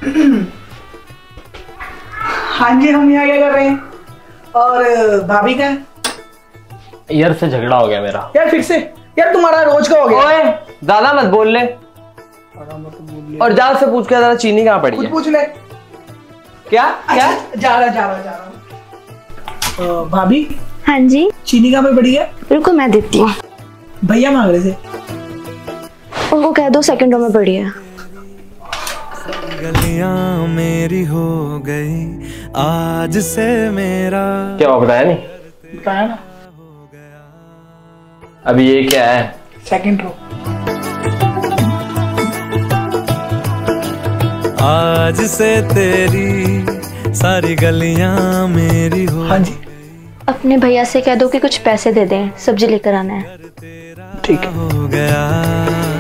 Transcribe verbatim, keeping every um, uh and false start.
हाँ जी, हम यहाँ क्या कर रहे हैं? और भाभी का? यार से झगड़ा हो गया मेरा। यार फिर से? यार तुम्हारा रोज का हो गया। ओए ज्यादा मत बोल ले। और जा से पूछ के जरा चीनी कहाँ पड़ी है? पूछ ले। क्या क्या? जा रहा जा रहा जा रहा। भाभी। हाँ जी। चीनी कहाँ पे पड़ी है? बिल्कुल मैं देती हूँ। भैया मांग रहे थे। उनको कह दो सेकंडों में पड़ी है। गलियां मेरी हो गई आज से मेरा। क्या हुआ बताया नहीं? बताया ना। अभी ये क्या है? Second row. आज से तेरी सारी गलियां मेरी हो। हाँ जी। अपने भैया से कह दो कि कुछ पैसे दे दें, सब्जी लेकर आना है। ठीक है। हो गया